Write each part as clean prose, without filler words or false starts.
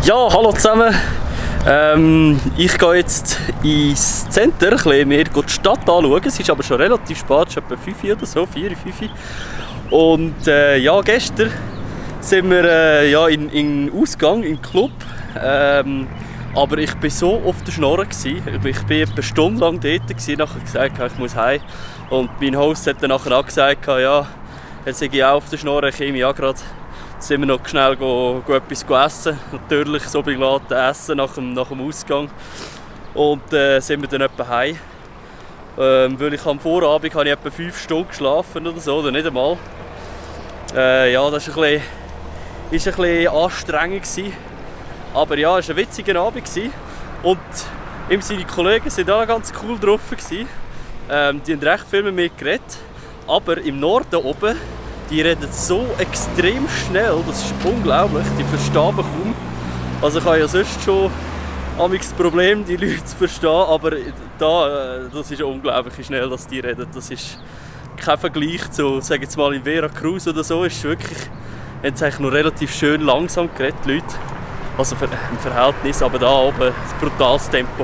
Ja, hallo zusammen. Ich gehe jetzt ins Center, mir die Stadt anschauen. Es ist aber schon relativ spät, es ist etwa 5 Uhr oder so, 4, 5 Uhr. Und ja, gestern sind wir ja, in Ausgang, im Club. Aber ich war so auf der Schnorre. Ich war etwa eine Stunde lang dort, nachher gesagt, ich muss heim. Und mein Host hat dann nachher auch gesagt, ja, jetzt sei ich auch auf der Schnorre, ich komme ja gerade. Sind wir noch schnell etwas essen, natürlich so begleiten essen nach dem Ausgang. Und sind wir dann etwa heim. Weil ich am Vorabend habe ich etwa 5 Stunden geschlafen oder so, oder nicht einmal. Ja, das war ein bisschen anstrengend gewesen. Aber ja, es war ein witziger Abend gewesen. Und seine Kollegen waren alle ganz cool drauf gewesen. Die haben recht viel mit mir geredet. Aber im Norden oben, die reden so extrem schnell, das ist unglaublich, die verstehen mich kaum. Also ich habe ja sonst schon das Problem, die Leute zu verstehen, aber das ist unglaublich schnell, dass die reden. Das ist kein Vergleich zu, sagen jetzt mal in Veracruz oder so, ist wirklich, haben sie eigentlich noch relativ schön langsam geredet, die Leute. Also im Verhältnis, aber da oben ein brutales Tempo.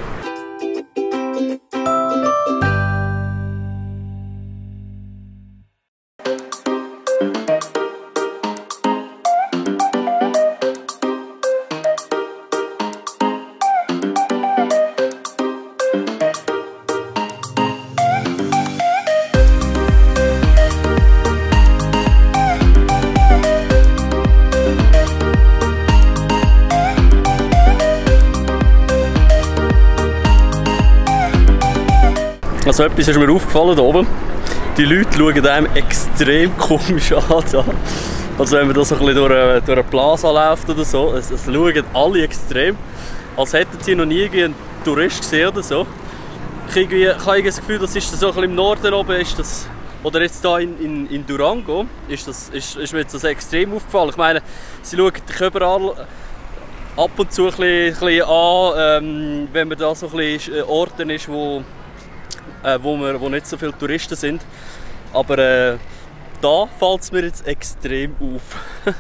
Also etwas ist mir aufgefallen hier oben. Die Leute schauen einem extrem komisch an. Also wenn man da so ein bisschen durch eine Plaza läuft oder so, es schauen alle extrem, als hätten sie noch nie einen Tourist gesehen oder so. Ich habe das Gefühl, das ist so ein bisschen im Norden oben, ist das, oder jetzt hier in Durango, ist mir jetzt das extrem aufgefallen. Ich meine, sie schauen dich überall ab und zu ein bisschen an, wenn man da so ein bisschen Orten ist, wo nicht so viele Touristen sind. Aber da fällt es mir jetzt extrem auf.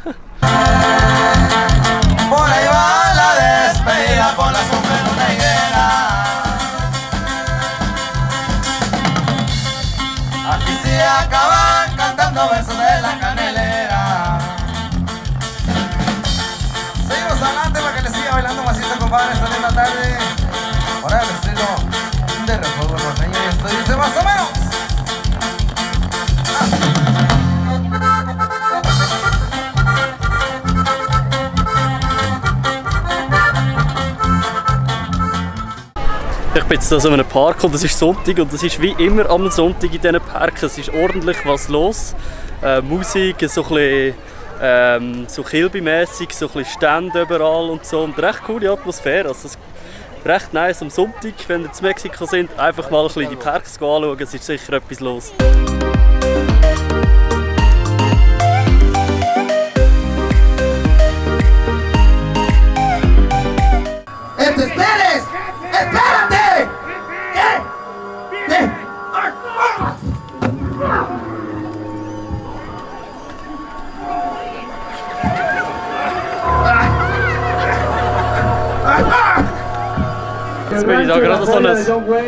Más o menos. Ich bin jetzt hier in einem Park und es ist Sonntag und es ist wie immer am Sonntag in diesen Parken. Es ist ordentlich was los. Musik, so ein bisschen so Kilby-mässig, so ein bisschen Stände überall und so. Und recht coole Atmosphäre. Also recht nice am Sonntag, wenn ihr in Mexiko sind, einfach mal ein bisschen die Parks anschauen, es ist sicher etwas los. ¡Esperes! ¡Espérate! ¿Qué? Jetzt bin ich da gerade so ein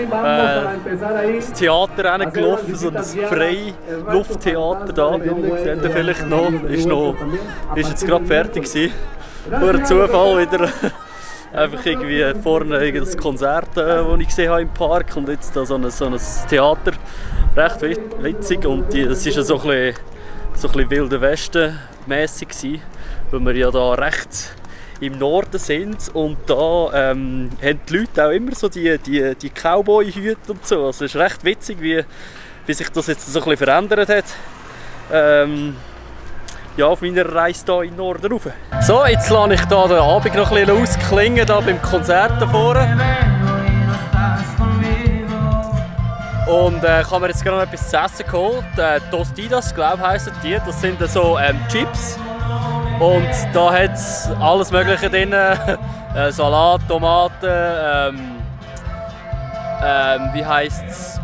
Theater reingelaufen, so ein Freilufttheater da. Seht ihr vielleicht noch? Ist jetzt gerade fertig gewesen. Nur ein Zufall wieder. Einfach irgendwie vorne das Konzert, das ich gesehen habe im Park, und jetzt da so ein Theater. Recht witzig, und es war so ein bisschen Wilde Westen mäßig gewesen, weil wir ja da recht im Norden sind, und da haben die Leute auch immer so die Cowboy-Hüte und so. Also es ist recht witzig, wie sich das jetzt so ein bisschen verändert hat. Ja, auf meiner Reise hier in den Norden rauf. So, jetzt lasse ich hier den Abend noch ein bisschen ausklingen, hier beim Konzert da vorne. Und ich habe mir jetzt gerade noch etwas zu essen geholt. Tostitas, glaube ich, heissen die. Das sind so Chips. Und da hat es alles Mögliche drin. Salat, Tomaten, wie heisst es?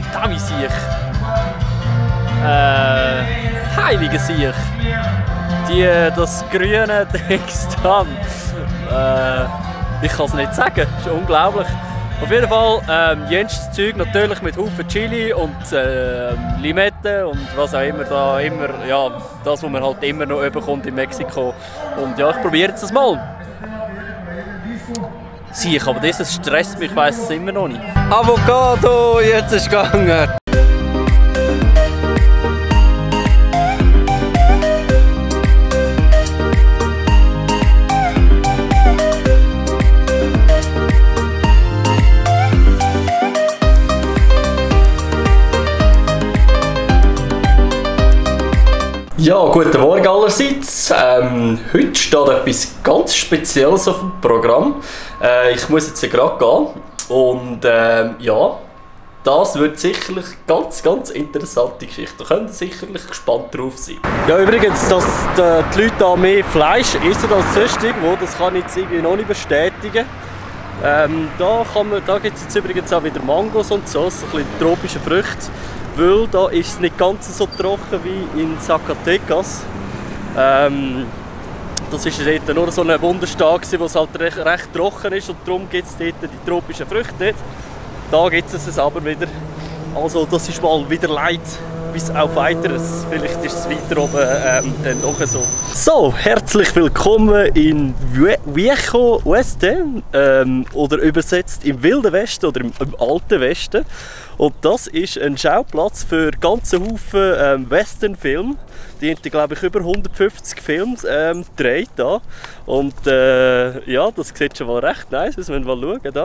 Tamisich. Heilige Siech. das grüne Dings da. Ich kann es nicht sagen, das ist unglaublich. Auf jeden Fall jenstes Zeug, natürlich mit Haufen Chili und Limette und was auch immer da ja, das, was man halt immer noch bekommt in Mexiko. Und ja, ich probiere jetzt das mal. Sieh, aber das stresst mich, ich weiss es immer noch nicht. Avocado, jetzt ist gegangen! Ja, guten Morgen allerseits. Heute steht etwas ganz Spezielles auf dem Programm. Ich muss jetzt gerade gehen und ja, das wird sicherlich ganz interessante Geschichte. Da könnt ihr sicherlich gespannt drauf sein. Ja, übrigens, dass die Leute da mehr Fleisch essen als sonst irgendwo, das kann ich jetzt irgendwie noch nicht bestätigen. Da gibt es jetzt übrigens auch wieder Mangos und so ein bisschen tropische Früchte. Weil da ist es nicht ganz so trocken wie in Zacatecas. Das war dort nur so ein Wunderstag, wo es halt recht trocken ist und darum gibt es dort die tropischen Früchte nicht. Da gibt es aber wieder. Also das ist mal wieder leid. Bis auf Weiteres. Vielleicht ist es weiter oben dann noch so. So, herzlich willkommen in Viejo Oeste oder übersetzt im Wilden Westen oder im Alten Westen. Und das ist ein Schauplatz für ganze Haufen Westernfilme. Die haben, glaube ich, über 150 Filme gedreht da. Und ja, das sieht schon mal recht nice aus, wenn wir mal schauen da.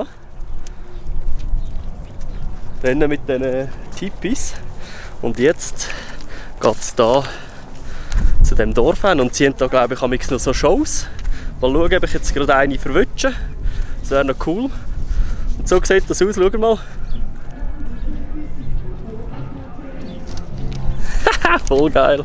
Dann mit diesen Tipis. Und jetzt geht es hier zu diesem Dorf hin und sie haben da, glaube ich, noch so Shows. Mal schauen, ob ich jetzt gerade eine verwünsche. Das wäre noch cool. Und so sieht das aus, schau mal. Voll geil.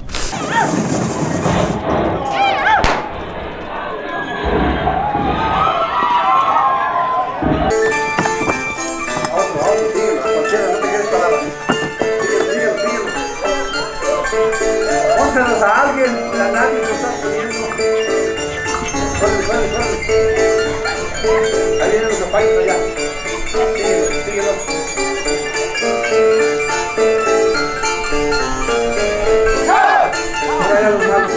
A alguien, a nadie lo está pidiendo. Corre. Ahí vienen los zapallos allá. Síguelo. Mira los malos.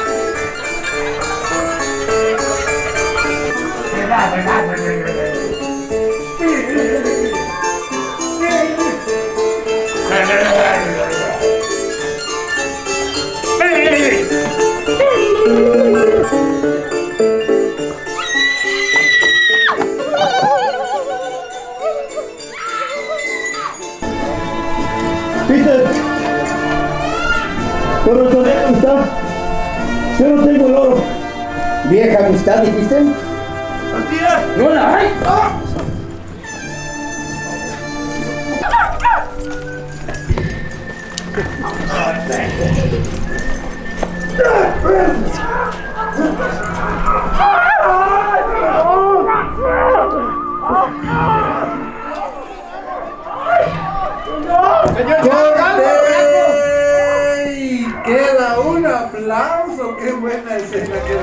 Peter, ¿cómo tu vieja amistad? Yo no tengo el oro. ¿Vieja amistad dijiste? Así es. ¿No la hay? ¡Oh! Queda un aplauso, qué buena escena que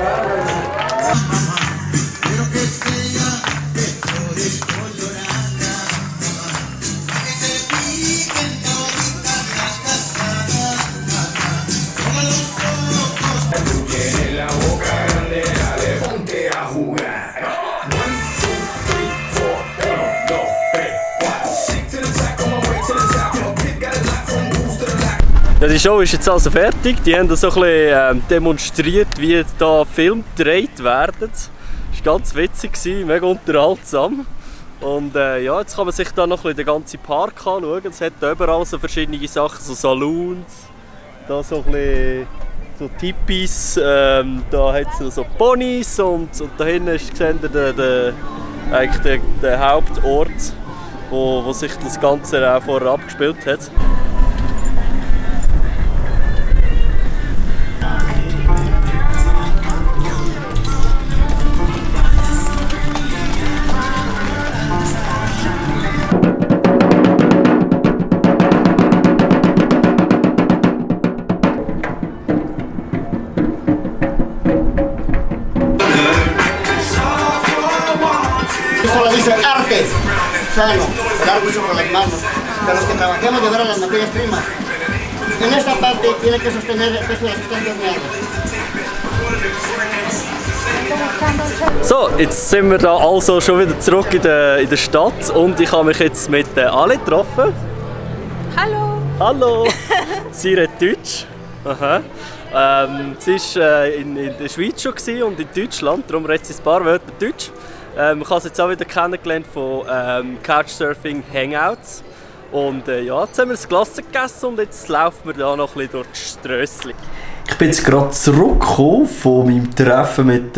Quiero que sea de flores coloradas, que te piquen toditas las castañas, como los ojos. Tú tienes la boca grande, dale, ponte a jugar. 1, 2, 3, 4, 1, 2, 3, 4. Stick to the track on my way to the top. Your kid got a lot from boost to the lock. Ja, die Show ist jetzt also fertig. Die haben so ein bisschen demonstriert, wie da Filme gedreht werden. Das war ganz witzig, mega unterhaltsam. Und ja, jetzt kann man sich da noch ein bisschen den ganzen Park anschauen. Es hat überall so verschiedene Sachen, so Saloons, da so ein bisschen so Tipis, da hat es so Ponys und da hinten ist eigentlich der Hauptort, wo sich das Ganze auch vorher abgespielt hat. arte sano, el arte hecho con las manos, de los que trabajemos llevar a las materias primas. En esta parte tiene que sostener el peso de las sustancias horneadas. So, jetzt sind wir da also schon wieder zurück in der Stadt und ich habe mich jetzt mit Ale getroffen. Hallo! Hallo! Sie redet Deutsch. Aha. Sie war in der Schweiz schon und in Deutschland, darum redet sie ein paar Wörter Deutsch. Ich habe sie jetzt auch wieder kennengelernt von Couchsurfing Hangouts. Und ja, jetzt haben wir das Glas gegessen und jetzt laufen wir da noch ein bisschen durch die Strössli. Ich bin jetzt gerade zurückgekommen von meinem Treffen mit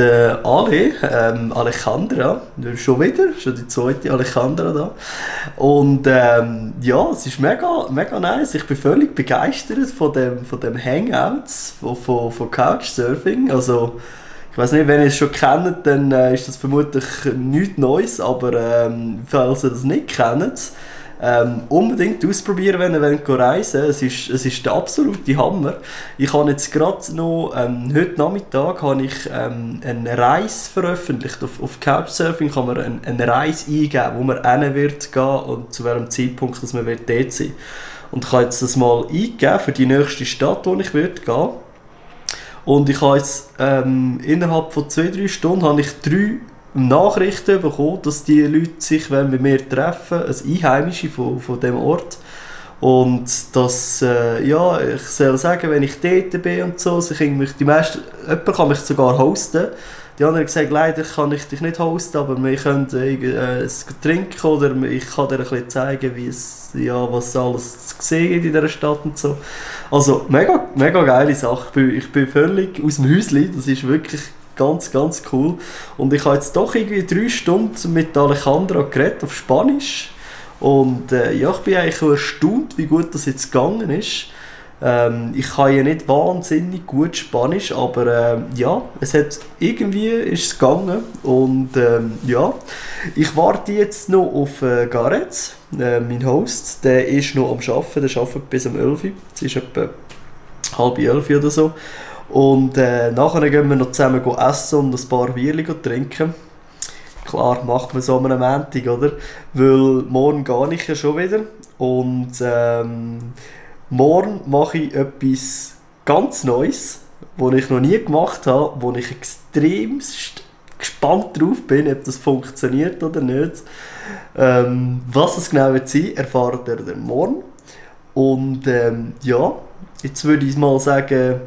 Alejandra. Schon die zweite Alejandra da. Und ja, es ist mega nice. Ich bin völlig begeistert von dem Hangouts, von Couchsurfing. Also, ich weiß nicht, wenn ihr es schon kennt, dann ist das vermutlich nichts Neues, aber falls ihr das nicht kennt, unbedingt ausprobieren, wenn ihr reisen wollt. Es ist der absolute Hammer. Ich habe jetzt gerade noch, heute Nachmittag habe ich eine Reise veröffentlicht. Auf Couchsurfing kann man eine Reise eingeben, wo man hin wird gehen und zu welchem Zeitpunkt dass man dort sein will. Und ich habe jetzt das mal eingegeben für die nächste Stadt, wo ich gehen will. Und ich habe jetzt innerhalb von 2-3 Stunden habe ich 3 Nachrichten bekommen, dass die Leute sich bei mir treffen, als Einheimische von diesem Ort. Und dass, ja, ich soll sagen, wenn ich dort bin und so, jemand kann mich sogar hosten. Die anderen haben gesagt, leider kann ich dich nicht hosten, aber wir können es trinken oder ich kann dir ein bisschen zeigen, was alles zu sehen ist in dieser Stadt und so. Also, mega geile Sache. Ich bin völlig aus dem Häuschen, das ist wirklich ganz cool. Und ich habe jetzt doch irgendwie 3 Stunden mit Alejandra geredet auf Spanisch. Und ja, ich bin eigentlich erstaunt, wie gut das jetzt gegangen ist. Ich kann ja nicht wahnsinnig gut Spanisch, aber ja, irgendwie ist es gegangen. Und ja, ich warte jetzt noch auf Gareth, mein Host. Der ist noch am Arbeiten, der arbeitet bis um 11 Uhr. Es ist etwa 10:30 oder so. Und nachher gehen wir noch zusammen essen und ein paar Bierchen trinken. Klar, macht man so am Montag, oder? Weil morgen gehe ich ja schon wieder. Und morgen mache ich etwas ganz Neues, was ich noch nie gemacht habe, wo ich extremst gespannt drauf bin, ob das funktioniert oder nicht. Was es genau wird sein, erfahrt ihr dann morgen. Und ja, jetzt würde ich mal sagen,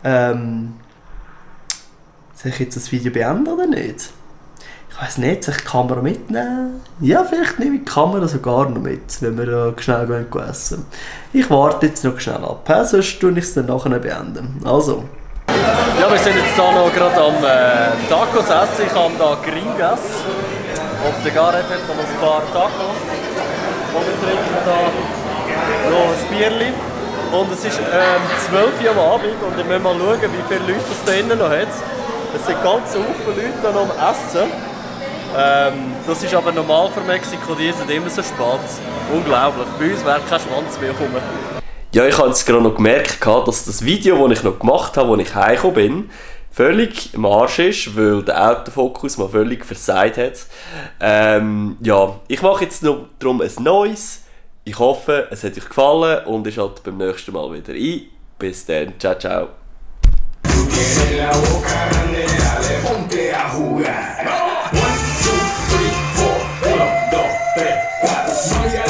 soll ich jetzt das Video beenden oder nicht? Ich weiss nicht, soll ich die Kamera mitnehmen? Ja, vielleicht nehme ich die Kamera sogar noch mit, wenn wir schnell essen. Ich warte jetzt noch schnell ab, sonst tue ich es dann nachher beenden. Also. Ja, wir sind jetzt hier noch gerade am Tacos essen. Ich habe hier Gringas. Und der Gareth hat noch ein paar Tacos. Und wir trinken hier noch ein Bierchen. Und es ist 12 Uhr am Abend und wir müssen mal schauen, wie viele Leute es da drinnen noch hat. Es sind ganz viele Leute da noch am Essen. Das ist aber normal für Mexiko, die sind immer so spät. Unglaublich, bei uns wäre kein Schwanz mehr gekommen. Ja, ich habe jetzt gerade noch gemerkt, dass das Video, das ich noch gemacht habe, als ich heimgekommen bin, völlig im Arsch ist, weil der Autofokus mal völlig versagt hat. Ja, ich mache jetzt noch darum ein neues. Ich hoffe, es hat euch gefallen und ihr schaltet beim nächsten Mal wieder ein. Bis dann, ciao, ciao. One, two, three, four, 1, 2, 3, 4.